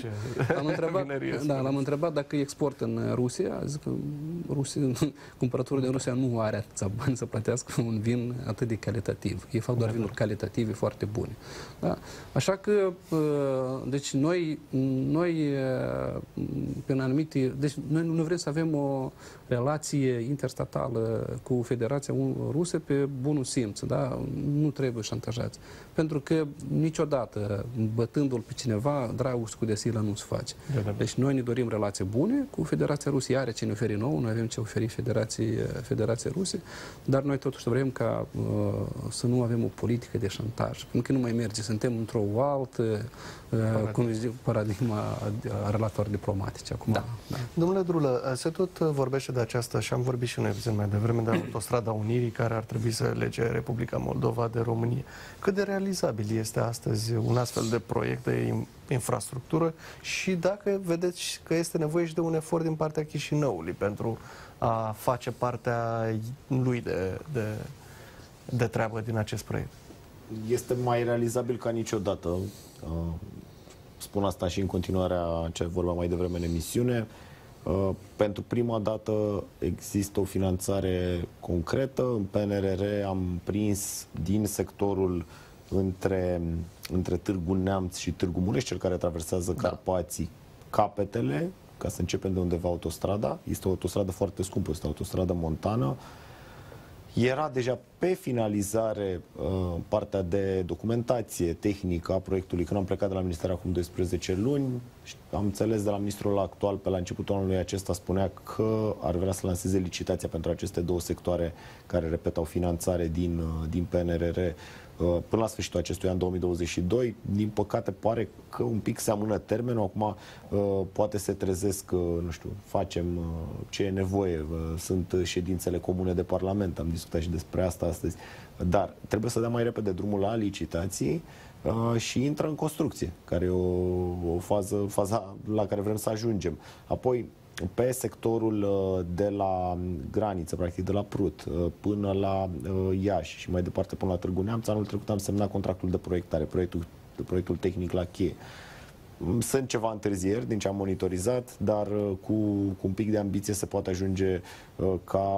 L-am întrebat dacă export în Rusia. A zis că cumpărătorul din Rusia nu are atâția bani să plătească un vin atât de calitativ. Ei fac doar vinuri calitative foarte bune. Da? Așa că, deci noi prin anumite... Deci noi nu vrem să avem o relație interstatală cu Federația Rusă pe bunul simț. Da? Nu trebuie șantajați. Pentru că niciodată, bătându-l pe cineva, dragostea de silă nu se face. Deci noi ne dorim relații bune cu Federația Rusă, are ce ne oferi nou, noi avem ce oferi Federația Rusă, dar noi totuși vrem ca să nu avem o politică de șantaj, pentru că nu mai merge, suntem într-o altă paradigma a relatorilor diplomatice acum. Da. Domnule Drulă, se tot vorbește de aceasta și am vorbit și noi mai devreme de Autostrada Unirii, care ar trebui să lege Republica Moldova de România. Cât de realizabil este astăzi un astfel de proiect de infrastructură și dacă vedeți că este nevoie și de un efort din partea Chișinăului pentru a face partea lui de treabă din acest proiect? Este mai realizabil ca niciodată. Spun asta și în continuarea ce vorbeam mai devreme în emisiune. Pentru prima dată există o finanțare concretă. În PNRR am prins din sectorul între Târgu Neamț și Târgu Mureș, cel care traversează Carpații, capetele, ca să începem de undeva autostrada. Este o autostradă foarte scumpă, este o autostradă montană. Era deja pe finalizare partea de documentație tehnică a proiectului. Când am plecat de la Minister acum 12 luni, am înțeles de la ministrul actual, pe la începutul anului acesta, spunea că ar vrea să lanseze licitația pentru aceste două sectoare care, repet, au finanțare din PNRR până la sfârșitul acestui an 2022. Din păcate pare că un pic se amână termenul. Acum poate se trezesc, nu știu, facem ce e nevoie. Sunt ședințele comune de Parlament, am discutat și despre asta astăzi. Dar trebuie să dea mai repede drumul la licitații și intră în construcție, care e o faza la care vrem să ajungem. Apoi, pe sectorul de la graniță, practic de la Prut până la Iași și mai departe până la Târgu Neamț, anul trecut am semnat contractul de proiectare, proiectul tehnic la cheie. Sunt ceva întârzieri din ce am monitorizat, dar cu un pic de ambiție se poate ajunge ca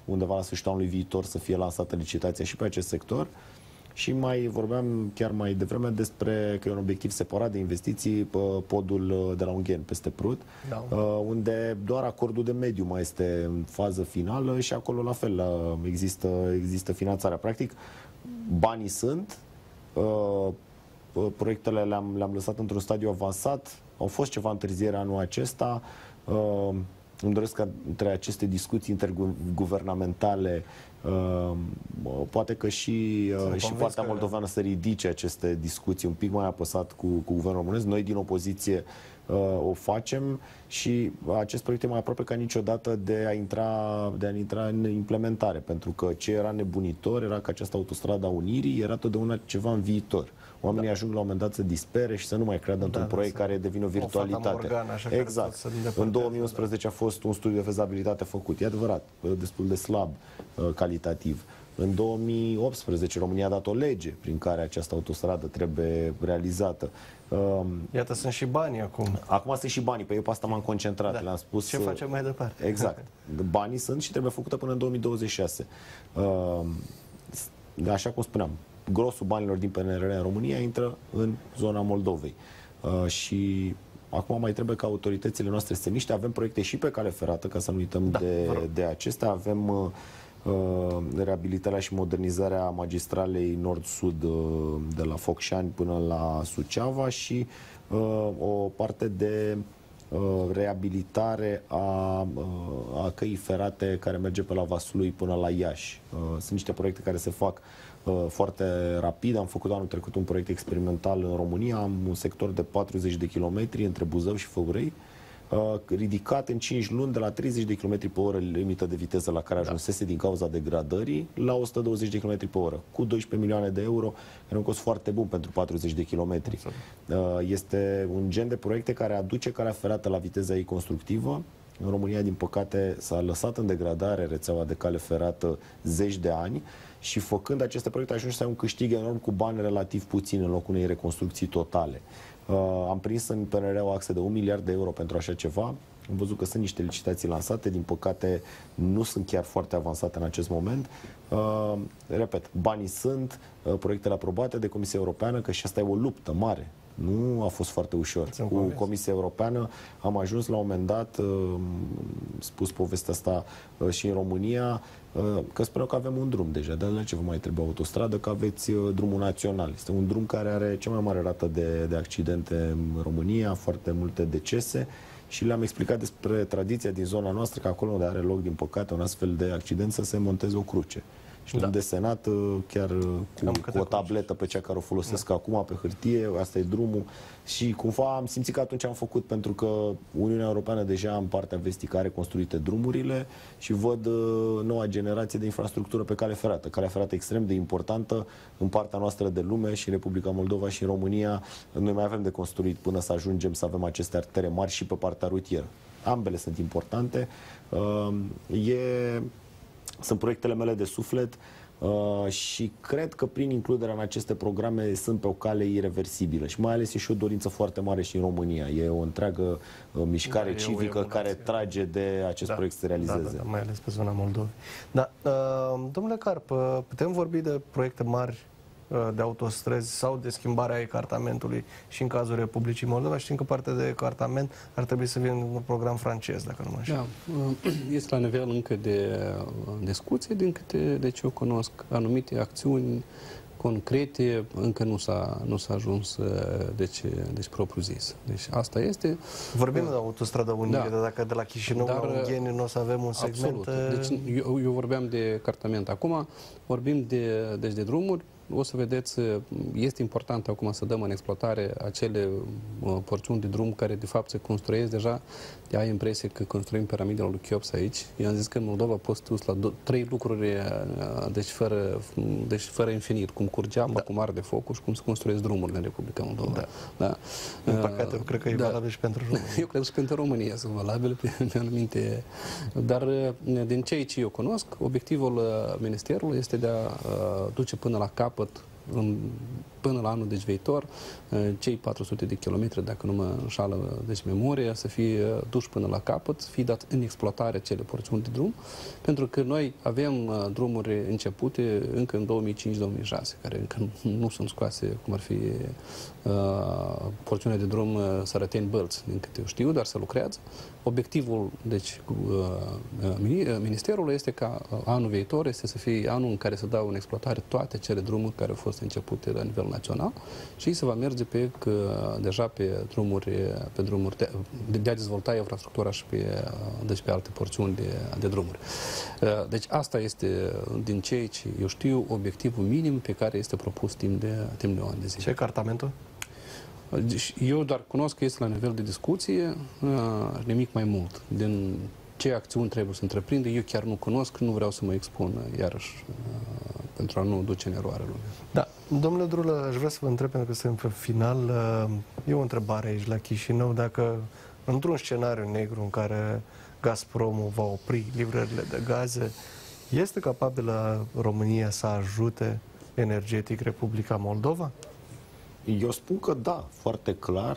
undeva la sfârșitul anului viitor să fie lansată licitația și pe acest sector. Și mai vorbeam chiar mai devreme despre că e un obiectiv separat de investiții pe podul de la Ungheni, peste Prut, unde doar acordul de mediu mai este în fază finală și acolo la fel există finanțarea. Practic, banii sunt, proiectele le-am lăsat într-un stadiu avansat, au fost ceva întârziere anul acesta. Îmi doresc ca între aceste discuții interguvernamentale poate că și partea moldoveană să ridice aceste discuții un pic mai apăsat cu guvernul românesc. Noi din opoziție o facem și acest proiect e mai aproape ca niciodată de a intra în implementare, pentru că ce era nebunitor era că această autostradă a Unirii era totdeauna ceva în viitor. Oamenii ajung la un moment dat să dispere și să nu mai creadă într-un proiect care devine o virtualitate. Exact. În 2011 a fost un studiu de fezabilitate făcut. E adevărat, destul de slab calitativ. În 2018 România a dat o lege prin care această autostradă trebuie realizată. Iată, sunt și banii acum. Acum sunt și banii, pe eu pe asta m-am concentrat. Le-am spus. Ce facem mai departe? Exact. Banii sunt și trebuie făcută până în 2026. Așa cum spuneam, grosul banilor din PNRR în România intră în zona Moldovei. Și acum mai trebuie ca autoritățile noastre să se miște. Avem proiecte și pe cale ferată, ca să nu uităm de acestea. Avem reabilitarea și modernizarea magistralei nord-sud de la Focșani până la Suceava și o parte de reabilitare a căii ferate care merge pe la Vaslui până la Iași. Sunt niște proiecte care se fac foarte rapid. Am făcut anul trecut un proiect experimental în România. Am un sector de 40 de kilometri între Buzău și Făurei, ridicat în 5 luni de la 30 de km pe oră limită de viteză la care ajunsese din cauza degradării la 120 de km pe oră, cu 12 milioane de euro, care e un cost foarte bun pentru 40 de km. Este un gen de proiecte care aduce calea ferată la viteza ei constructivă. În România, din păcate, s-a lăsat în degradare rețeaua de cale ferată zeci de ani și făcând aceste proiecte ajungi să ai un câștig enorm cu bani relativ puțini în locul unei reconstrucții totale. Am prins în PNR o axă de 1 miliard de euro pentru așa ceva. Am văzut că sunt niște licitații lansate, din păcate nu sunt chiar foarte avansate în acest moment. Repet, banii sunt, proiectele aprobate de Comisia Europeană, că și asta e o luptă mare. Nu a fost foarte ușor. Cu Comisia Europeană am ajuns la un moment dat, spus povestea asta și în România, că spuneau că avem un drum deja, dar de ce vă mai trebuie autostradă, că aveți drumul național. Este un drum care are cea mai mare rată de accidente în România, foarte multe decese și le-am explicat despre tradiția din zona noastră, că acolo unde are loc, din păcate, un astfel de accident, să se monteze o cruce. Și le-am desenat chiar cu o tabletă pe cea care o folosesc acum pe hârtie, asta e drumul și cumva am simțit că atunci am făcut, pentru că Uniunea Europeană deja în partea vestică are construite drumurile și văd noua generație de infrastructură pe cale ferată. Calea ferată extrem de importantă în partea noastră de lume și în Republica Moldova și în România. Noi mai avem de construit până să ajungem să avem aceste artere mari și pe partea rutieră. Ambele sunt importante. Sunt proiectele mele de suflet și cred că prin includerea în aceste programe sunt pe o cale irreversibilă și mai ales e și o dorință foarte mare și în România. E o întreagă mișcare civică care trage de acest proiect să se realizeze. Mai ales pe zona Moldovei. Domnule Carp, putem vorbi de proiecte mari de autostrăzi sau de schimbarea ecartamentului și în cazul Republicii Moldova? Știm că partea de ecartament ar trebui să vină un program francez, dacă nu mă înșel. Este la nivel încă de discuție, din câte de ce eu cunosc, anumite acțiuni concrete, încă nu s-a ajuns deci propriu zis. Deci asta este. Vorbim de autostrada Unirii, dar dacă de la Chișinău la Ungheni nu o să avem un segment... Absolut. Deci eu vorbeam de ecartament. Acum vorbim de drumuri. O să vedeți, este important acum să dăm în exploatare acele porțiuni de drum care de fapt se construiesc deja. Ai impresie că construim piramidele lui Cheops aici. Eu am zis că în Moldova poți dus la 3 lucruri deci fără infinit, cum curge apa, cum arde focul și cum se construiesc drumurile în Republica Moldova. În păcate, eu cred că e valabil și pentru România. Eu cred că și pentru România sunt valabile pe anumite... Dar din ceea ce eu cunosc, obiectivul Ministerului este de a duce până la capăt până la anul viitor, cei 400 de kilometri, dacă nu mă înșală memoria, să fie duși până la capăt, să fie dat în exploatare cele porțiuni de drum, pentru că noi avem drumuri începute încă în 2005-2006, care încă nu sunt scoase, cum ar fi porțiunea de drum Sărăteni-Bălți, din câte eu știu, dar se lucrează. Obiectivul, deci, Ministerului este ca anul viitor este să fie anul în care se dau în exploatare toate cele drumuri care au fost începute la nivel național și se va merge deja pe drumuri de a dezvolta infrastructura și deci pe alte porțiuni de drumuri. Deci asta este, din ceea ce eu știu, obiectivul minim pe care este propus timp de un an de zile. Ce e cartamentul? Eu doar cunosc că este la nivel de discuție, nimic mai mult. Din ce acțiuni trebuie să întreprinde, eu chiar nu cunosc, nu vreau să mă expun iarăși pentru a nu duce în eroare lumea. Da. Domnule Drulă, aș vrea să vă întreb, pentru că suntem pe final, e o întrebare aici la Chișinău, dacă într-un scenariu negru în care Gazpromul va opri livrările de gaze, este capabilă România să ajute energetic Republica Moldova? Eu spun că da, foarte clar,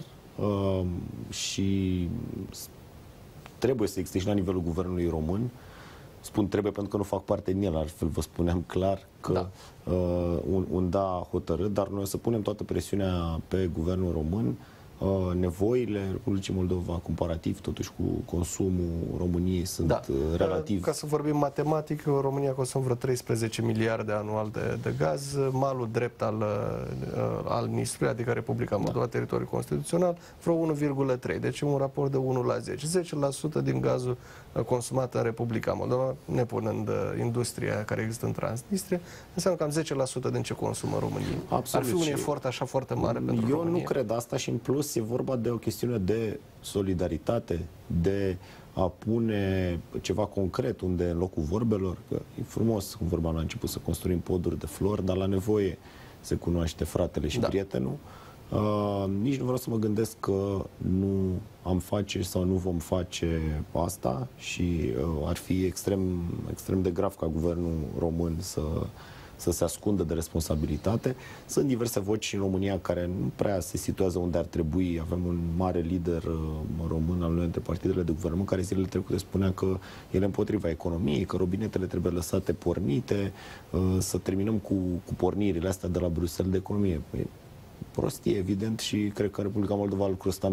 și trebuie să existe și la nivelul guvernului român. Spun trebuie pentru că nu fac parte din el, altfel vă spuneam clar că da. Un da hotărât, dar noi o să punem toată presiunea pe guvernul român. Nevoile Republicii Moldova, comparativ totuși cu consumul României, sunt relativ... Ca să vorbim matematic, România consumă vreo 13 miliarde anual de gaz, malul drept al Nistrului, adică Republica Moldova, teritoriul constituțional, vreo 1,3, deci un raport de 1 la 10. 10% din gazul consumat în Republica Moldova, nepunând industria care există în Transnistria, înseamnă cam 10% din ce consumă România. Absolut. Ar fi un efort așa foarte mare pentru România. Eu nu cred asta și în plus e vorba de o chestiune de solidaritate, de a pune ceva concret unde în locul vorbelor, că e frumos, cum vorbeam la început, să construim poduri de flori, dar la nevoie se cunoaște fratele și prietenul. Nici nu vreau să mă gândesc că nu am face sau nu vom face asta și ar fi extrem de grav ca guvernul român să se ascundă de responsabilitate. Sunt diverse voci în România care nu prea se situează unde ar trebui. Avem un mare lider român al unui dintre partidele de guvernământ care zilele trecute spunea că el împotriva economiei, că robinetele trebuie lăsate pornite, să terminăm cu pornirile astea de la Bruxelles de economie. Păi, prostie, evident, și cred că Republica Moldova lucrul ăsta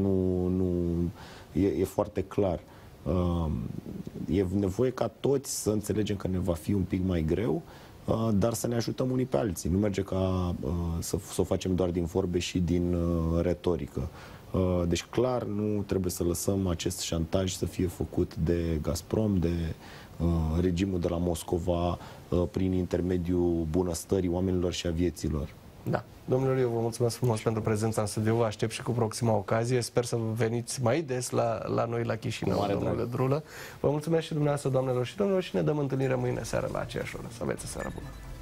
e foarte clar. E nevoie ca toți să înțelegem că ne va fi un pic mai greu, dar să ne ajutăm unii pe alții. Nu merge ca să o facem doar din vorbe și din retorică. Deci clar nu trebuie să lăsăm acest șantaj să fie făcut de Gazprom, de regimul de la Moscova, prin intermediul bunăstării oamenilor și a vieților. Da. Domnule, eu vă mulțumesc frumos pentru prezența în studio, vă aștept și cu proxima ocazie. Sper să veniți mai des la noi la Chișinău, domnule Drulă. Vă mulțumesc și dumneavoastră, doamnelor și domnilor, și ne dăm întâlnire mâine seară la aceeași oră. Să aveți o seară bună!